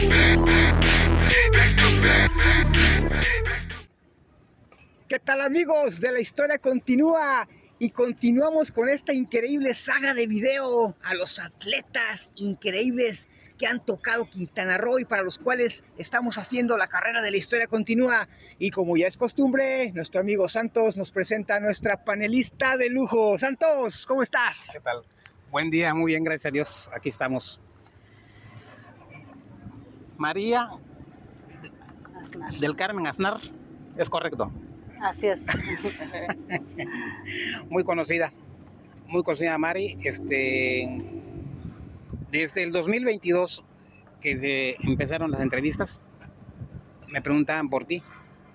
¿Qué tal, amigos de La Historia Continúa? Y continuamos con esta increíble saga de video a los atletas increíbles que han tocado Quintana Roo y para los cuales estamos haciendo la carrera de La Historia Continúa. Y como ya es costumbre, nuestro amigo Santos nos presenta a nuestra panelista de lujo. Santos, ¿cómo estás? ¿Qué tal? Buen día, muy bien, gracias a Dios. Aquí estamos. María Aznar. del Carmen Aznar, es correcto. Así es. Muy conocida Mari. Desde el 2022 que empezaron las entrevistas, me preguntaban por ti.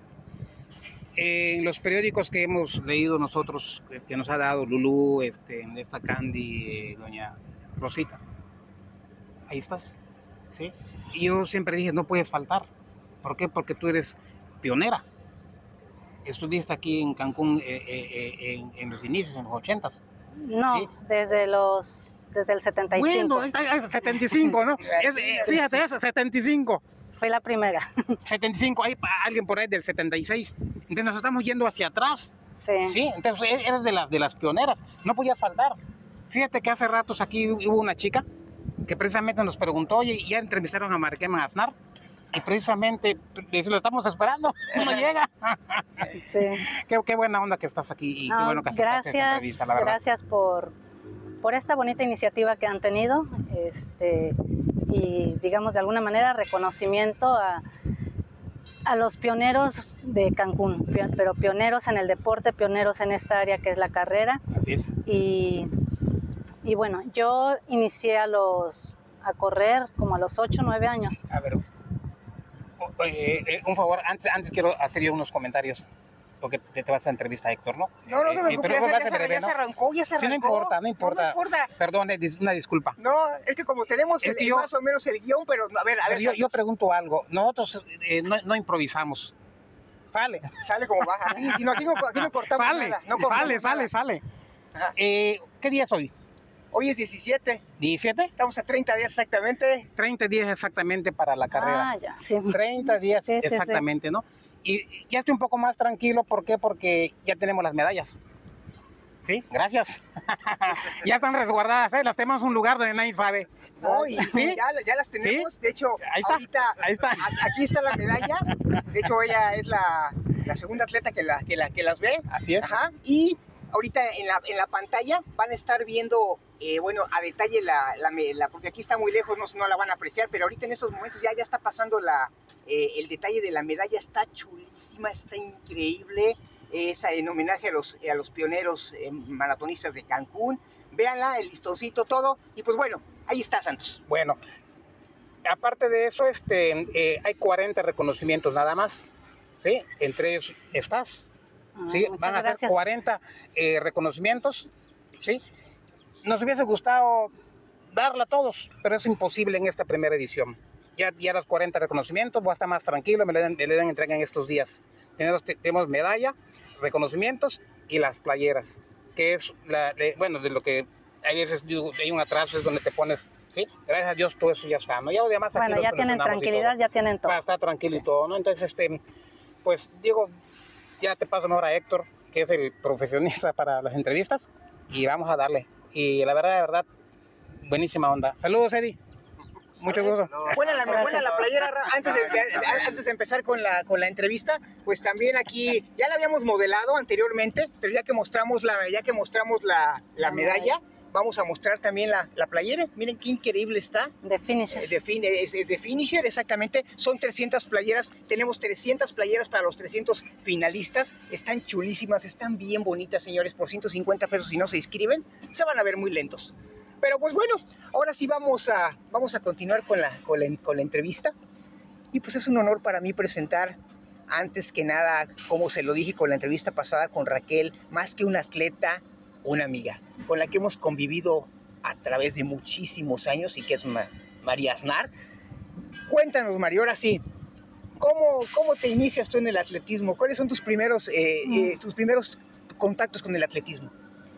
En los periódicos que hemos leído nosotros, que nos ha dado Lulú, esta Candy, doña Rosita, ahí estás, ¿sí? Y yo siempre dije, no puedes faltar. ¿Por qué? Porque tú eres pionera. Estuviste aquí en Cancún en los inicios, en los 80s. No, ¿Sí? desde el 75. Bueno, es 75, ¿no? Fíjate, es 75. Fue la primera. 75, hay alguien por ahí del 76. Entonces nos estamos yendo hacia atrás. Sí. Sí, entonces eres de las pioneras. No podías faltar. Fíjate que hace ratos aquí hubo una chica que precisamente nos preguntó, oye, ya entrevistaron a Mariquema Aznar. Y precisamente lo estamos esperando, no llega. Sí. Qué buena onda que estás aquí y qué bueno que aceptaste esta entrevista, la verdad. Gracias por esta bonita iniciativa que han tenido, y digamos de alguna manera reconocimiento a los pioneros de Cancún, pero pioneros en el deporte, pioneros en esta área que es la carrera. Así es. Y bueno, yo inicié a correr como a los 8 o 9 años. A ver, un favor, antes quiero hacer yo unos comentarios, porque te vas a entrevista a Héctor, ¿no? No me preocupes, ya se arrancó. Sí, no importa. No importa. Perdón, una disculpa. No, es que como tenemos más o menos el guión, pero a ver. Yo pregunto algo. Nosotros no improvisamos. Sale como va. Así, aquí no cortamos nada. Sale. ¿Qué día es hoy? Hoy es 17. ¿17? Estamos a 30 días exactamente. 30 días exactamente para la carrera. Ya, sí. 30 días sí, exactamente, sí. ¿no? Y ya estoy un poco más tranquilo, ¿por qué? Porque ya tenemos las medallas. ¿Sí? Gracias. Ya están resguardadas, ¿eh? Las tenemos en un lugar donde nadie sabe. No, ¿Sí? ya las tenemos. ¿Sí? De hecho, ahí está. Aquí está la medalla. De hecho, ella es la segunda atleta que las ve. Así es. Ajá. Y ahorita en la pantalla van a estar viendo, a detalle porque aquí está muy lejos, no la van a apreciar, pero ahorita en estos momentos ya está pasando el detalle de la medalla. Está chulísima, está increíble. Es en homenaje a los pioneros maratonistas de Cancún. Véanla, el listoncito, todo. Y pues bueno, ahí está, Santos. Bueno, aparte de eso, hay 40 reconocimientos nada más, ¿sí? Entre ellos estás. ¿Sí? Van a ser 40 reconocimientos, ¿sí? Nos hubiese gustado darla a todos, pero es imposible en esta primera edición. Ya los 40 reconocimientos, voy a estar más tranquilo, me le dan entrega en estos días. Tenemos medalla, reconocimientos y las playeras, que es de lo que hay veces hay un atraso, es donde te pones, ¿sí? Gracias a Dios todo eso ya está, ¿no? Ya lo demás aquí ya tienen tranquilidad, ya tienen todo. Para estar tranquilo y todo, ¿no? Entonces, pues Diego, ya te paso mejor a Héctor, que es el profesionista para las entrevistas, y vamos a darle. Y la verdad, buenísima onda. Saludos, Eddie. Mucho gusto. Buena la playera. Antes de empezar con la entrevista, pues también aquí ya la habíamos modelado anteriormente, pero ya que mostramos la medalla, vamos a mostrar también la playera. Miren qué increíble está. De Finisher. De Finisher, exactamente. Son 300 playeras. Tenemos 300 playeras para los 300 finalistas. Están chulísimas, están bien bonitas, señores. Por 150 pesos, si no se inscriben, se van a ver muy lentos. Pero pues bueno, ahora sí vamos a continuar con la entrevista. Y pues es un honor para mí presentar, antes que nada, como se lo dije con la entrevista pasada con Raquel, más que una atleta, una amiga, con la que hemos convivido a través de muchísimos años y que es María Aznar. Cuéntanos, María, ahora sí, ¿cómo te inicias tú en el atletismo? ¿Cuáles son tus primeros contactos con el atletismo?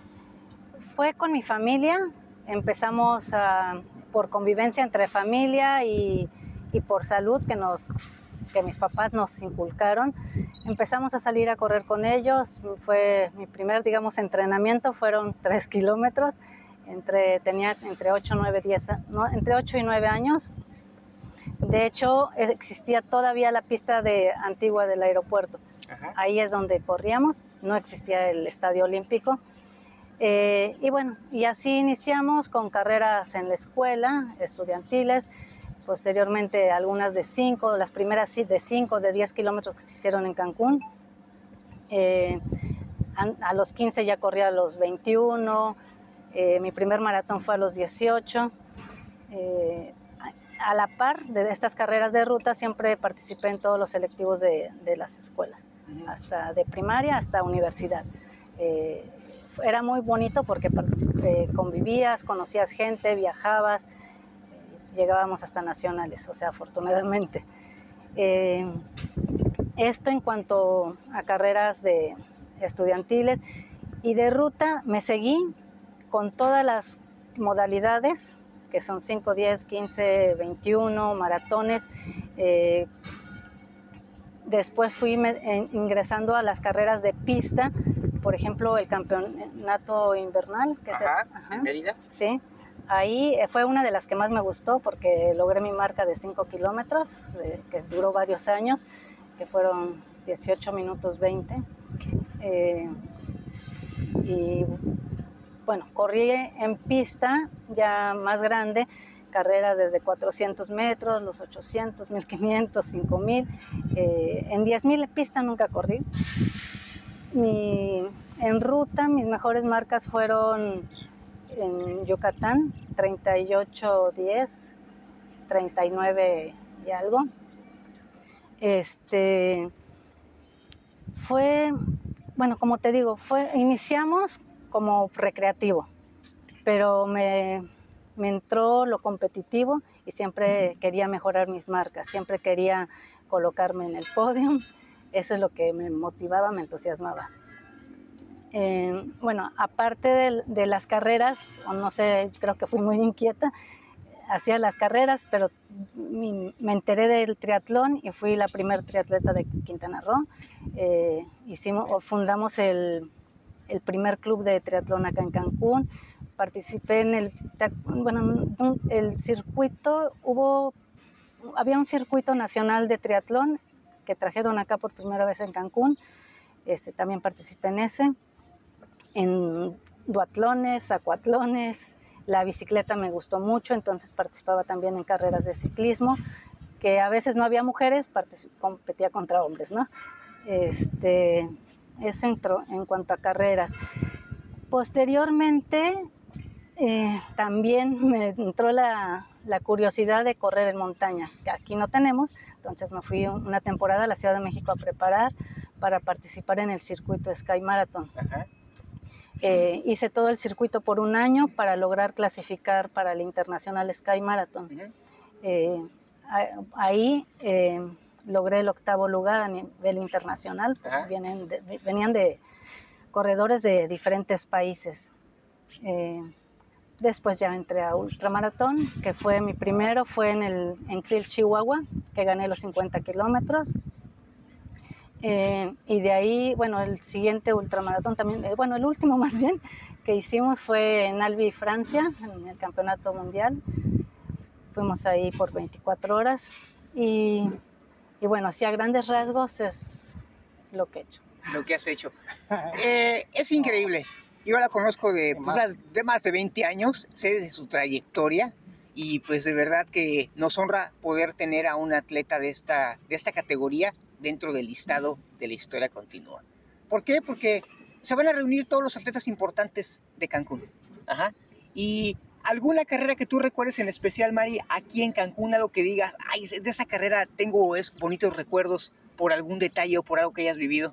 Fue con mi familia. Empezamos por convivencia entre familia y y por salud que mis papás nos inculcaron, empezamos a salir a correr con ellos. Fue mi primer, digamos, entrenamiento, fueron 3 kilómetros, tenía entre 8 y 9 años. De hecho, existía todavía la pista antigua del aeropuerto. Ajá. Ahí es donde corríamos, no existía el Estadio Olímpico. Y bueno, y así iniciamos con carreras en la escuela, estudiantiles, posteriormente algunas de 5, las primeras de 5, de 10 kilómetros que se hicieron en Cancún. A los 15 ya corría a los 21, mi primer maratón fue a los 18. A la par de estas carreras de ruta siempre participé en todos los selectivos de las escuelas, hasta de primaria hasta universidad. Era muy bonito porque convivías, conocías gente, viajabas, llegábamos hasta nacionales, o sea, afortunadamente. Esto en cuanto a carreras estudiantiles, y de ruta me seguí con todas las modalidades, que son 5, 10, 15, 21, maratones. Después fui ingresando a las carreras de pista, por ejemplo, el campeonato invernal, que es ¿en Mérida? Sí, ahí fue una de las que más me gustó porque logré mi marca de 5 kilómetros, que duró varios años, que fueron 18 minutos 20. Y bueno, corrí en pista ya más grande, carreras desde 400 metros, los 800, 1500, 5000. En 10,000 pista nunca corrí. En ruta mis mejores marcas fueron en Yucatán, 38:10, 39 y algo. Fue, bueno, como te digo, iniciamos como recreativo, pero me entró lo competitivo y siempre quería mejorar mis marcas, siempre quería colocarme en el podio. Eso es lo que me motivaba, me entusiasmaba. Bueno, aparte de las carreras, o no sé, creo que fui muy inquieta, hacía las carreras, pero me enteré del triatlón y fui la primer triatleta de Quintana Roo. Fundamos el primer club de triatlón acá en Cancún. Participé en el circuito, había un circuito nacional de triatlón que trajeron acá por primera vez en Cancún. También participé en ese, en duatlones, acuatlones. La bicicleta me gustó mucho, entonces participaba también en carreras de ciclismo, que a veces no había mujeres, competía contra hombres, ¿no? Eso entró en cuanto a carreras. Posteriormente, también me entró la curiosidad de correr en montaña, que aquí no tenemos, entonces me fui una temporada a la Ciudad de México a preparar para participar en el circuito Sky Marathon. Ajá. Hice todo el circuito por un año para lograr clasificar para el Internacional Sky Marathon. Uh-huh. Ahí logré el 8º lugar a nivel internacional. Uh-huh. Venían de corredores de diferentes países. Después ya entré a ultramaratón, que fue mi primero, fue en Krill, Chihuahua, que gané los 50 kilómetros. Y de ahí, bueno, el siguiente ultramaratón también, el último más bien, que hicimos fue en Albi, Francia, en el campeonato mundial. Fuimos ahí por 24 horas y bueno, así a grandes rasgos es lo que he hecho. Lo que has hecho. Es increíble. Yo la conozco de más de 20 años, sé de su trayectoria y pues de verdad que nos honra poder tener a un atleta de esta categoría dentro del listado de la historia continua. ¿Por qué? Porque se van a reunir todos los atletas importantes de Cancún. Ajá. Y alguna carrera que tú recuerdes en especial, Mari, aquí en Cancún, algo que digas, ay, de esa carrera tengo bonitos recuerdos por algún detalle o por algo que hayas vivido.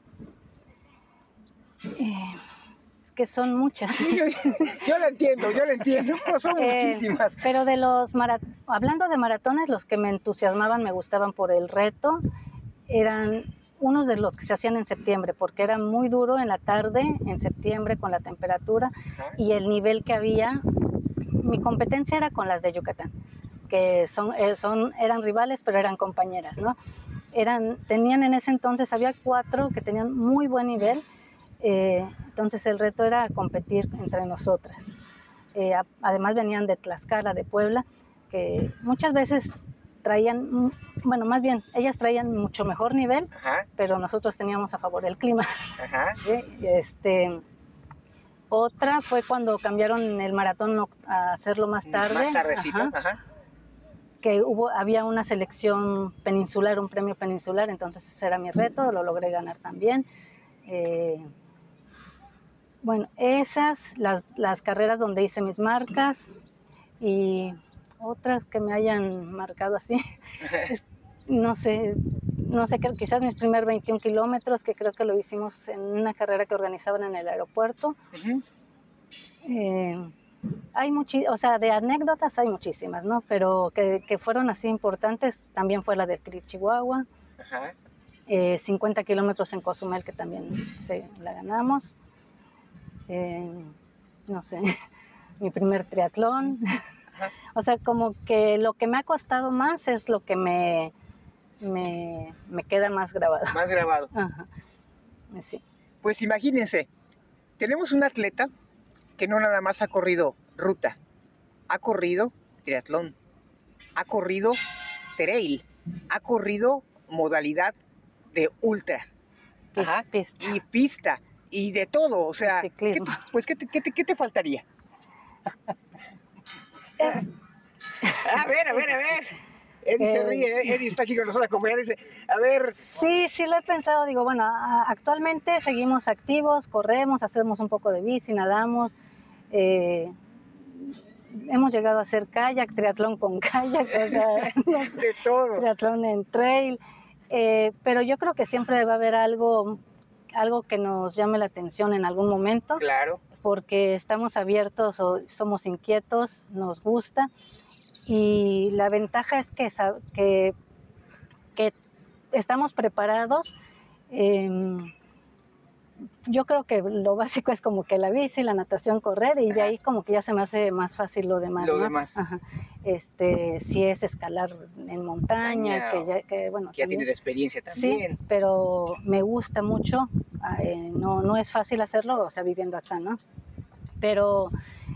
Es que son muchas. Sí, yo lo entiendo, son muchísimas. Pero hablando de maratones, los que me entusiasmaban, me gustaban por el reto, eran unos de los que se hacían en septiembre, porque era muy duro en la tarde, en septiembre, con la temperatura. Ajá. Y el nivel que había. Mi competencia era con las de Yucatán. que eran rivales, pero eran compañeras, ¿no? Tenían en ese entonces, había 4 que tenían muy buen nivel, entonces el reto era competir entre nosotras. Además venían de Tlaxcala, de Puebla, que muchas veces traían, bueno, más bien, ellas traían mucho mejor nivel, pero nosotros teníamos a favor el clima. ¿Sí? Otra fue cuando cambiaron el maratón a hacerlo más tarde. Más tardecito, que había una selección peninsular, un premio peninsular, entonces ese era mi reto, lo logré ganar también. Bueno, esas, las carreras donde hice mis marcas, y otras que me hayan marcado así, no sé, quizás mis primeros 21 kilómetros, que creo que lo hicimos en una carrera que organizaban en el aeropuerto. Hay o sea, de anécdotas hay muchísimas, ¿no? Pero que fueron así importantes, también fue la del CRIT Chihuahua, 50 kilómetros en Cozumel, que también la ganamos. No sé, mi primer triatlón. O sea, como que lo que me ha costado más es lo que me queda más grabado. Más grabado. Sí. Pues imagínense, tenemos un atleta que no nada más ha corrido ruta, ha corrido triatlón, ha corrido trail, ha corrido modalidad de ultra, Pista. y pista, y de todo, o sea, ¿qué te faltaría? A ver. Eddie se ríe, Eddie está aquí con nosotros acompañando, dice, a ver. Sí lo he pensado, digo, bueno, actualmente seguimos activos, corremos, hacemos un poco de bici, nadamos, hemos llegado a hacer kayak, triatlón con kayak, o sea, de todo. Triatlón en trail, pero yo creo que siempre va a haber algo que nos llame la atención en algún momento. Claro. Porque estamos abiertos o somos inquietos, nos gusta, y la ventaja es que estamos preparados. Yo creo que lo básico es como que la bici, la natación, correr, y de ahí como que ya se me hace más fácil lo demás. Lo demás. Si es escalar en montaña, que bueno. Que ya tienes experiencia también. Sí, pero me gusta mucho, no es fácil hacerlo, o sea, viviendo acá, ¿no? Pero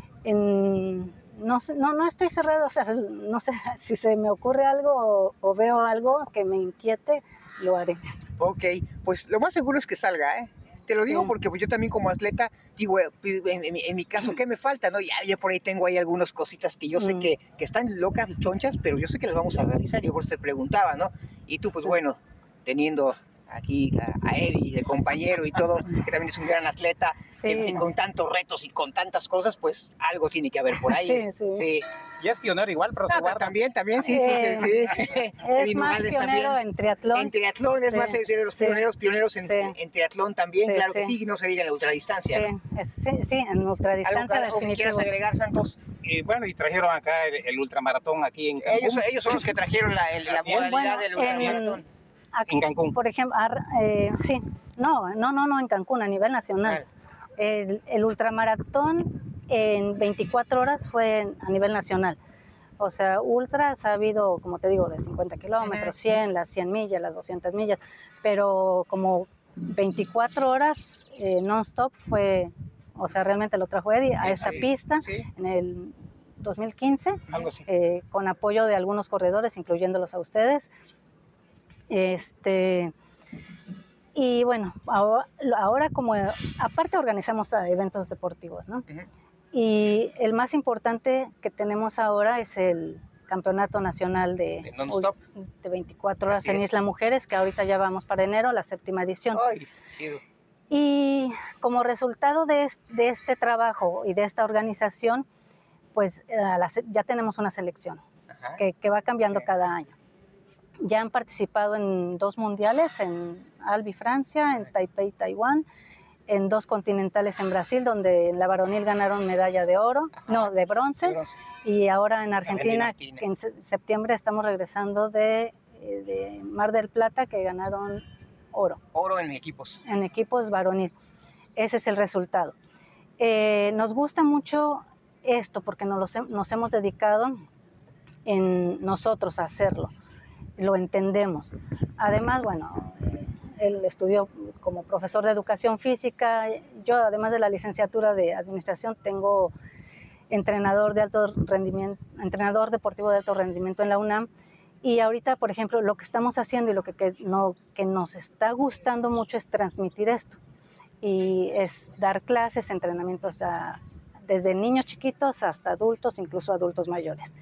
no estoy cerrado, o sea, no sé, si se me ocurre algo o veo algo que me inquiete, lo haré. Ok, pues lo más seguro es que salga, ¿eh? Te lo digo porque pues, yo también como atleta, digo, en mi caso, ¿qué me falta? ¿No? Ya por ahí tengo ahí algunas cositas que yo sé que están locas, chonchas, pero yo sé que las vamos a realizar, yo por eso te preguntaba, ¿no? Y tú, pues bueno, teniendo aquí a Eddie, de compañero y todo, que también es un gran atleta, y con tantos retos y con tantas cosas, pues algo tiene que haber por ahí. Sí. Y es pionero igual, pero también, sí. Es más pionero en triatlón. En triatlón es más de los pioneros en triatlón también, claro que sí, no se diga en la ultradistancia. Sí, en ultradistancia definitivamente. ¿Algo que quieras agregar, Santos? Bueno, y trajeron acá el ultramaratón aquí en Cancún. Ellos son los que trajeron la modalidad del ultramaratón. Aquí, en Cancún. Por ejemplo, sí, no, en Cancún, a nivel nacional. El ultramaratón en 24 horas fue a nivel nacional. O sea, ultras ha habido, como te digo, de 50 kilómetros, 100, las 100 millas, las 200 millas, pero como 24 horas non-stop fue, o sea, realmente lo trajo Eddie a esta pista en el 2015, algo así. Con apoyo de algunos corredores, incluyéndolos a ustedes. Y bueno, ahora como aparte organizamos eventos deportivos, ¿no? Y el más importante que tenemos ahora es el Campeonato Nacional de 24 horas en Isla Mujeres, que ahorita ya vamos para enero, la 7ª edición. Ay, y como resultado de este trabajo y de esta organización, pues ya tenemos una selección que va cambiando cada año. Ya han participado en 2 mundiales, en Albi, Francia, en Taipei, Taiwán, en 2 continentales en Brasil, donde en la varonil ganaron medalla de oro, de bronce, y ahora en Argentina, que en septiembre estamos regresando de Mar del Plata, que ganaron oro. Oro en equipos. En equipos varonil. Ese es el resultado. Nos gusta mucho esto porque nos hemos dedicado en nosotros hacerlo, lo entendemos. Además, bueno, él estudió como profesor de educación física. Yo, además de la licenciatura de administración, tengo entrenador deportivo de alto rendimiento en la UNAM. Y ahorita, por ejemplo, lo que estamos haciendo y lo que nos está gustando mucho es transmitir esto. Y es dar clases, entrenamientos desde niños chiquitos hasta adultos, incluso adultos mayores.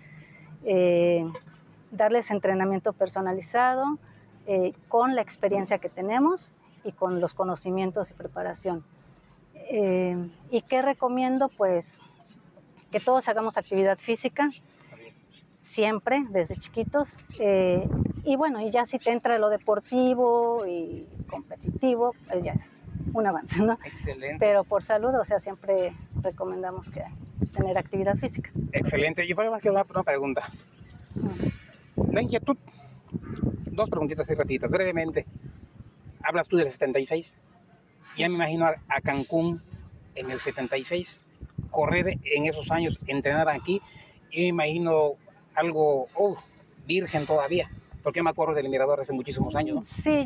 Darles entrenamiento personalizado con la experiencia que tenemos y con los conocimientos y preparación. ¿Y qué recomiendo? Pues que todos hagamos actividad física, siempre, desde chiquitos. Y bueno, y ya si te entra lo deportivo y competitivo, pues ya es un avance, ¿no? Excelente. Pero por salud, o sea, siempre recomendamos que tener actividad física. Excelente. Y por más que una pregunta. La inquietud, dos preguntitas así rapiditas, brevemente. Hablas tú del 76. Ya me imagino a Cancún en el 76, correr en esos años, entrenar aquí, y me imagino algo virgen todavía, porque yo me acuerdo del Mirador hace muchísimos años, ¿no? Sí,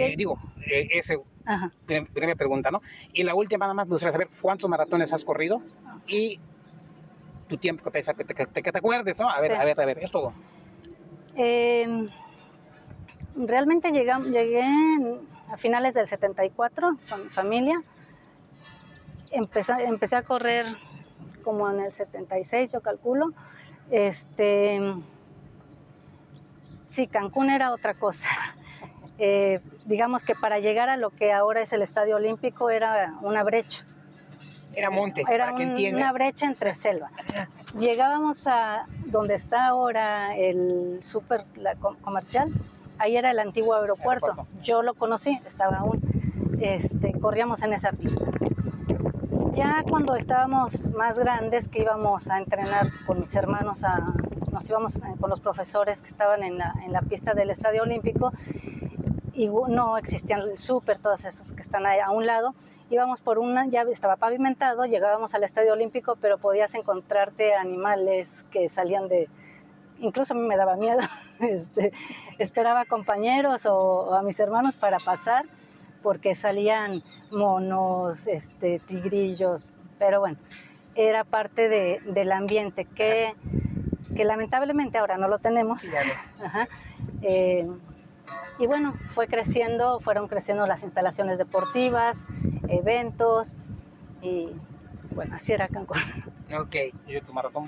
primera pregunta, ¿no? Y la última, nada más, me gustaría saber cuántos maratones has corrido y tu tiempo, que te acuerdes, ¿no? A ver, es todo. Realmente llegué a finales del 74 con mi familia. Empecé a correr como en el 76, yo calculo. Sí, Cancún era otra cosa. Digamos que para llegar a lo que ahora es el Estadio Olímpico era una brecha. Era monte, era para que entiendan. Una brecha entre selva. Llegábamos a donde está ahora el súper comercial, ahí era el antiguo aeropuerto. Yo lo conocí, estaba aún, corríamos en esa pista. Ya cuando estábamos más grandes, que íbamos a entrenar con mis hermanos, nos íbamos con los profesores que estaban en la pista del Estadio Olímpico, y no existían el súper, todos esos que están ahí a un lado. Íbamos por ya estaba pavimentado, llegábamos al Estadio Olímpico, pero podías encontrarte animales que salían incluso a mí me daba miedo, esperaba compañeros o a mis hermanos para pasar, porque salían monos, tigrillos, pero bueno, era parte del ambiente que lamentablemente ahora no lo tenemos. Ajá. Y bueno, fueron creciendo las instalaciones deportivas, eventos, y bueno, así era Cancún. Ok, ¿y de tu maratón?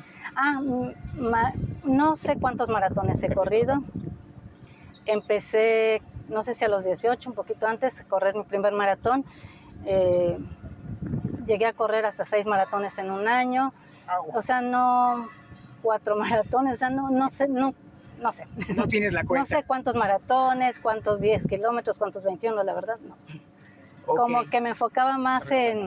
No sé cuántos maratones he corrido. Empecé, no sé si a los 18, un poquito antes, a correr mi primer maratón. Llegué a correr hasta 6 maratones en un año. O sea, no 4 maratones, o sea, no sé. No tienes la cuenta. No sé cuántos maratones, cuántos 10 kilómetros, cuántos 21, la verdad, no. Okay. Como que me enfocaba más en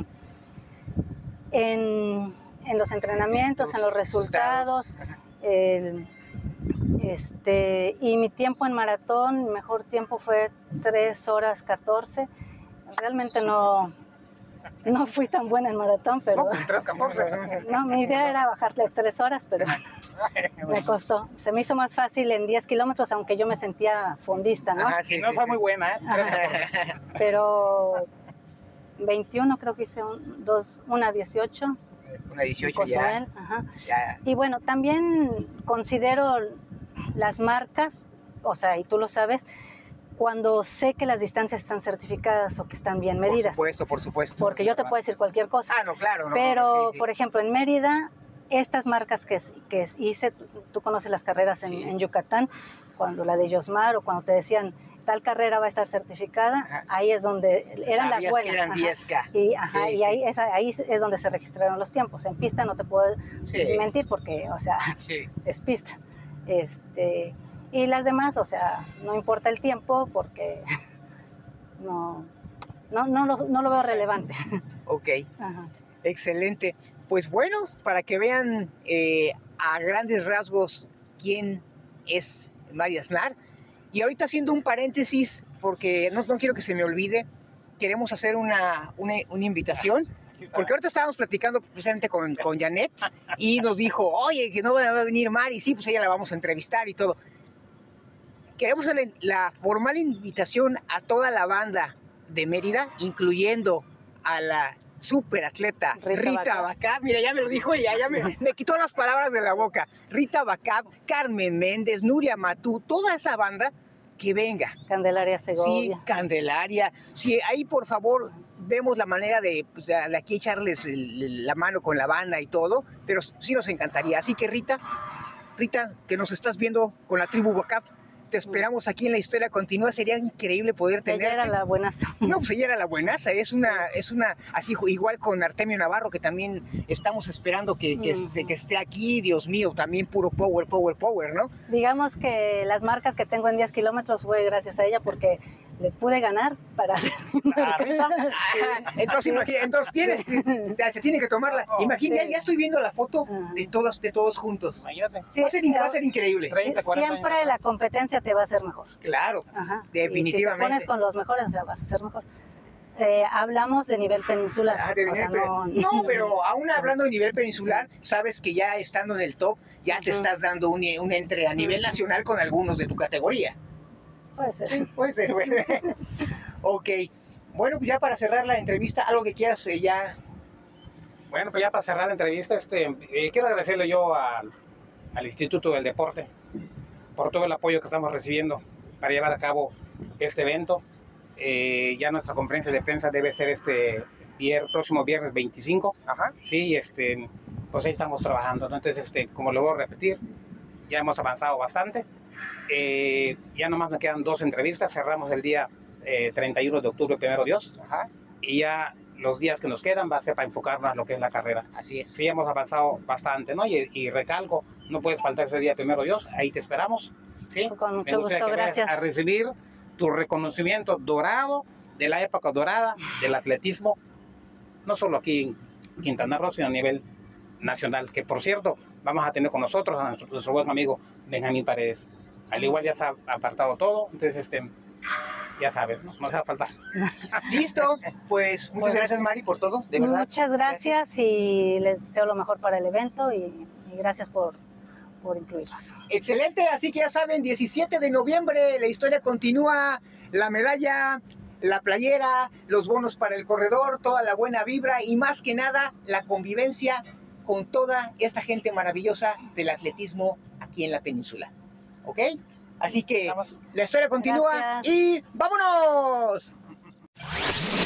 los entrenamientos, en los resultados. Y mi tiempo en maratón, mi mejor tiempo fue 3 horas 14. Realmente no fui tan buena en maratón, pero... No, 3:14. No, mi idea era bajarle 3 horas, pero me costó. Se me hizo más fácil en 10 kilómetros, aunque yo me sentía fondista, ¿no? Sí, fue muy buena, ¿eh? Pero 21 creo que hice una 18. Una 18 ya. Ya. Y bueno, también considero las marcas, o sea, y tú lo sabes, cuando sé que las distancias están certificadas o que están bien medidas. Por supuesto. Porque yo te puedo decir cualquier cosa. No, claro. Pero, por ejemplo, en Mérida, estas marcas que hice, tú conoces las carreras en Yucatán, cuando la de Yosmar o cuando te decían tal carrera va a estar certificada, ahí es donde eran las buenas. Que eran 10K. Y ahí es donde se registraron los tiempos. En pista no te puedo mentir porque, o sea, es pista. Y las demás, o sea, no importa el tiempo porque no lo veo relevante. Ok, excelente. Pues bueno, para que vean a grandes rasgos quién es Mari Aznar. Y ahorita haciendo un paréntesis, porque no quiero que se me olvide, queremos hacer una invitación Porque ahorita estábamos platicando precisamente con Janet y nos dijo, oye, que no va a venir Mari. Sí, pues ella la vamos a entrevistar y todo. Queremos hacer la formal invitación a toda la banda de Mérida, incluyendo a la superatleta Rita Bacab. Mira, ya me lo dijo ella, ya me quitó las palabras de la boca. Rita Bacab, Carmen Méndez, Nuria Matú, toda esa banda que venga. Candelaria Segovia. Sí, Candelaria. Sí, ahí por favor vemos la manera de, pues, de aquí echarles la mano con la banda y todo, pero sí nos encantaría. Así que Rita, que nos estás viendo con la tribu Bacab, te esperamos aquí en La Historia Continúa. Sería increíble poder tenerte. Ella era la buenaza. No, pues ella era la buenaza. Es una, así igual con Artemio Navarro, que también estamos esperando que esté aquí. Dios mío, también puro power, ¿no? Digamos que las marcas que tengo en 10 kilómetros fue gracias a ella, porque le pude ganar para hacer Rita. Entonces, se tiene que tomarla. Imagina, ya estoy viendo la foto de todos juntos. Imagínate. Sí, va a ser increíble. 30, 40 siempre años. la competencia te va a hacer mejor. Claro, definitivamente. Y si te pones con los mejores, o sea, vas a ser mejor. Hablamos de nivel peninsular. No, pero aún hablando de nivel peninsular, sabes que ya estando en el top, ya te estás dando un entre a nivel nacional con algunos de tu categoría. Puede ser. Sí, puede ser, güey. Ok. Bueno, pues ya para cerrar la entrevista, algo que quieras ya. Bueno, pues ya para cerrar la entrevista, quiero agradecerle yo al Instituto del Deporte por todo el apoyo que estamos recibiendo para llevar a cabo este evento. Ya nuestra conferencia de prensa debe ser próximo viernes 25. Ajá. Sí, pues ahí estamos trabajando, ¿no? Entonces, como lo voy a repetir, ya hemos avanzado bastante. Ya nomás nos quedan 2 entrevistas. Cerramos el día 31 de octubre, primero Dios. Ajá. Y ya los días que nos quedan va a ser para enfocarnos en lo que es la carrera. Así es. Sí, hemos avanzado bastante, ¿no? Y recalco, no puedes faltar ese día, primero Dios. Ahí te esperamos. ¿Sí? Con mucho gusto, gracias. A recibir tu reconocimiento dorado de la época dorada del atletismo, no solo aquí en Quintana Roo, sino a nivel nacional. Que por cierto, vamos a tener con nosotros a nuestro buen amigo Benjamín Paredes. Al igual ya se ha apartado todo, entonces ya sabes, no se va a faltar. Listo, pues muchas gracias Mari por todo, de verdad. Muchas gracias y les deseo lo mejor para el evento y gracias por incluirnos. Excelente, así que ya saben, 17 de noviembre, La Historia Continúa, la medalla, la playera, los bonos para el corredor, toda la buena vibra y más que nada la convivencia con toda esta gente maravillosa del atletismo aquí en la península. ¿Ok? Así que La Historia Continúa. Gracias. Y ¡vámonos!